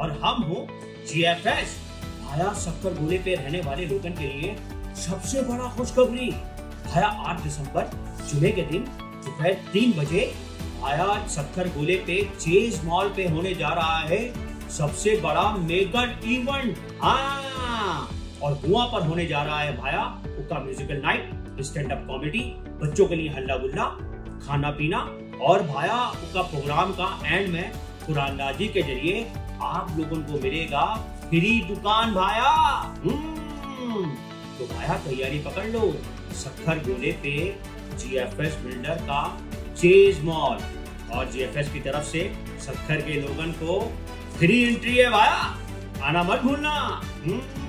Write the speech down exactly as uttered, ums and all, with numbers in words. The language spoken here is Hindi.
और हम हो जीएफएस। भाया शक्कर गोले पे रहने वाले लोगों के लिए सबसे बड़ा खुशखबरी। भाया आठ दिसंबर जुमे के दिन दोपहर तीन बजे भाया शक्कर गोले पे चेज मॉल पे होने जा रहा है सबसे बड़ा मेगा इवेंट। हाँ, और वहां पर होने जा रहा है भाया का musical night, stand up comedy, बच्चों के लिए हल्ला गुल्ला, खाना पीना, और भाया का प्रोग्राम का एंड में कुरानदाजी के जरिए आप लोगों को मिलेगा फ्री दुकान भाया। तो भाया तैयारी पकड़ लो, शक्कर गोले पे जीएफएस बिल्डर का चेज मॉल, और जीएफएस की तरफ से शक्कर के लोगन को फ्री एंट्री है भाया, आना मत भूलना।